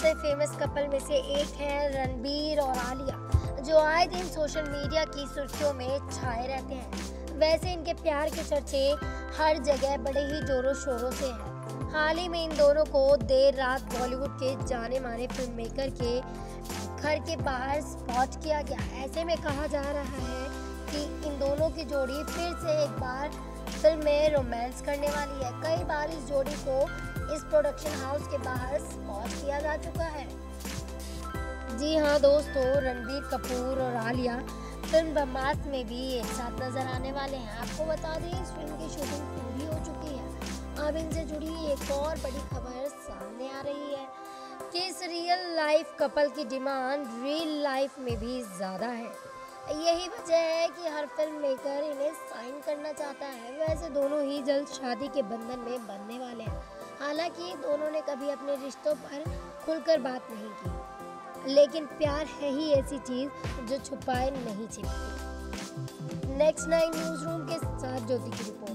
सबसे famous couple में से एक है रणबीर और आलिया, जो आए दिन सोशल मीडिया की सुर्खियों में छाए रहते हैं। वैसे इनके प्यार के चर्चे हर जगह बड़े ही जोरों शोरों से हैं। हाल ही में इन दोनों को देर रात बॉलीवुड के जाने माने फिल्म मेकर के घर के बाहर स्पॉट किया गया। ऐसे में कहा जा रहा है कि इन दोनों की जोड़ी फिर से एक बार फिल्म में रोमांस करने वाली है। कई बार इस जोड़ी को इस प्रोडक्शन हाउस के बाहर स्पॉट किया जा चुका है। जी हाँ दोस्तों, रणबीर कपूर और आलिया फिल्म ब्रह्मास्त्र में भी एक साथ नजर आने वाले हैं। आपको बता दें, इस फिल्म की शूटिंग पूरी हो चुकी है। अब इनसे जुड़ी एक और बड़ी खबर सामने आ रही है कि इस रियल लाइफ कपल की डिमांड रियल लाइफ में भी ज़्यादा है। यही वजह है कि हर फिल्म मेकर इन्हें साइन करना चाहता है। वैसे दोनों ही जल्द शादी के बंधन में बंधने वाले हैं। हालांकि दोनों ने कभी अपने रिश्तों पर खुलकर बात नहीं की, लेकिन प्यार है ही ऐसी चीज़ जो छुपाए नहीं छिपती। नेक्स्ट 9 न्यूज़ रूम के साथ ज्योति की रिपोर्ट।